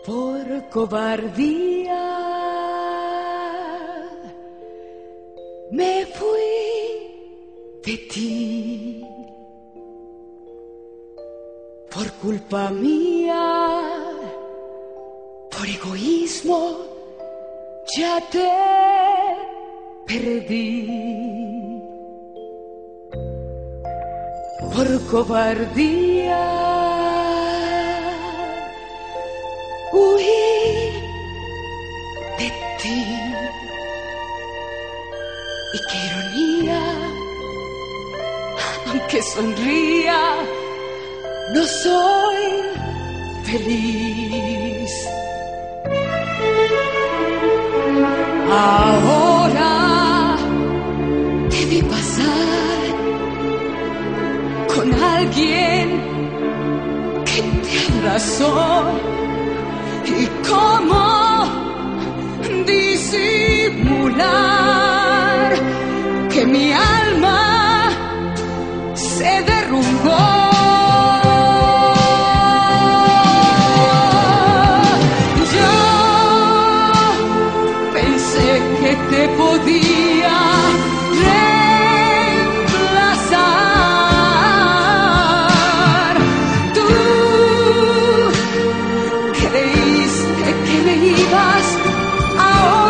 Por cobardía me fui de ti. Por culpa mía, por egoísmo, ya te perdí. Por cobardía huí de ti. Y qué ironía, aunque sonría, no soy feliz. Ahora te vi pasar con alguien que te abrazó. ¿Y cómo disimular que mi alma se derrumbó? Yo pensé que te podía reemplazar. Tú creíste que me ibas a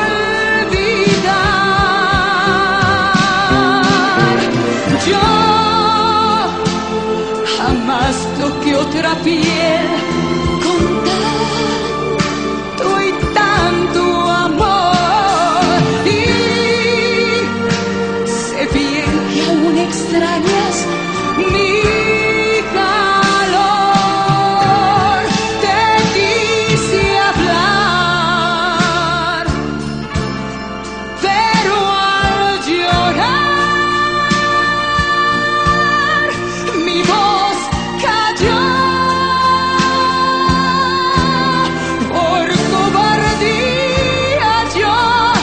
olvidar. Yo jamás toqué otra piel con tanto y tanto amor. Y sé bien que aún extrañas mi calor. Te quise hablar, pero al llorar mi voz cayó. Por cobardía yo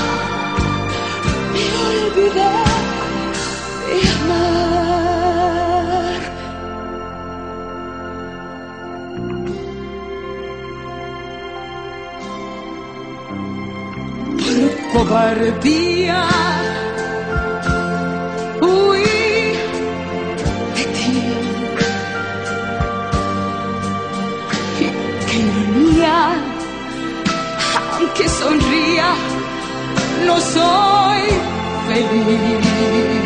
me olvidé de amar. Por cobardía huí de ti. Y qué ironía, aunque sonría, no soy feliz.